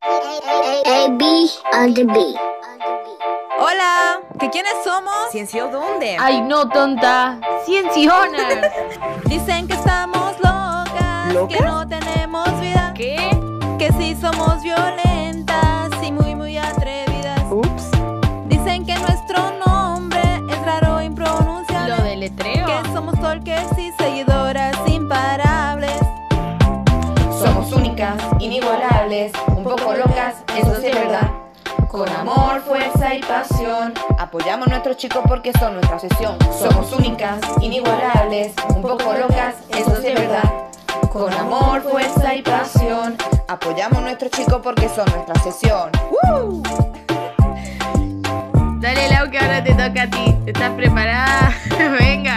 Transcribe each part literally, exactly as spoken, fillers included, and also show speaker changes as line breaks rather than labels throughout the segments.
A B on the beat.
Hola, ¿que quiénes somos?
¿Ciencio dónde?
Ay, no, tonta. Cienciona.
Dicen que estamos locas,
¿Locas?
que no tenemos vida,
¿Qué?
que sí somos violentas y muy muy atrevidas.
Ups.
Dicen que nuestro nombre es raro e impronunciable,
¿Lo deletreo?
que somos talkers y seguidoras imparables.
Somos únicas, inigualables, un poco locas, eso sí es verdad. Con amor, fuerza y pasión,
Apoyamos a nuestros chicos porque son nuestra sesión.
somos únicas, inigualables, un poco locas, eso sí es verdad. Con amor, fuerza y pasión,
Apoyamos a nuestros chicos porque son nuestra sesión. ¡Woo!
Dale, Lau, que ahora te toca a ti. ¿Estás preparada? Venga.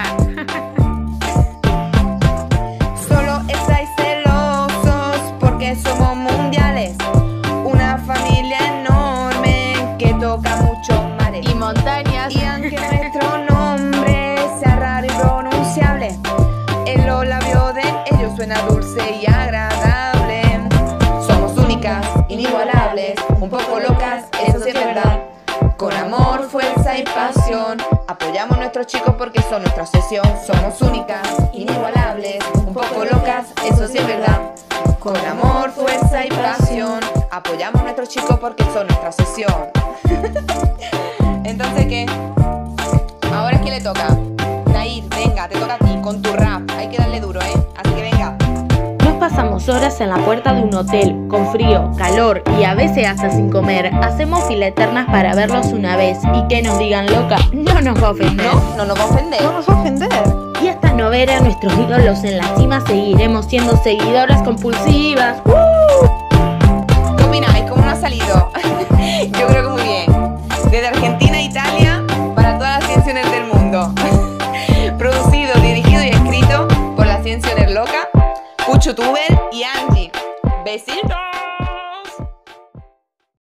Solo estáis celosos porque somos mundiales. Una familia enorme que toca muchos mares.
Y montañas.
Y aunque nuestro nombre sea raro y pronunciable, en los labios de ellos suena dulce y agradable.
somos únicas, inigualables, un poco locas, eso sí es verdad. Con amor, fuerza y pasión,
Apoyamos a nuestros chicos porque son nuestra sesión.
somos únicas, inigualables, un poco locas, eso sí es verdad. Con amor, fuerza y pasión,
Apoyamos a nuestros chicos porque son nuestra sesión. Entonces, ¿qué? Ahora es que le toca. Nair, venga, te toca a ti con tu rap. Hay que darle duro, ¿eh? Así que venga.
Nos pasamos horas en la puerta de un hotel, con frío, calor y a veces hasta sin comer. Hacemos fila eternas para verlos una vez y que nos digan loca, no nos va a ofender.
No, no nos va a ofender.
No nos va a ofender.
Y hasta no ver a nuestros ídolos en la cima, seguiremos siendo seguidoras compulsivas.
¿Qué opináis? ¿Cómo nos ha salido? Yo creo que muy bien. Desde Argentina a Italia, para todas las ciencias del mundo. Producido, dirigido y escrito por la Cienciona Loca, Pucho Tuber y Angie. ¡Besitos!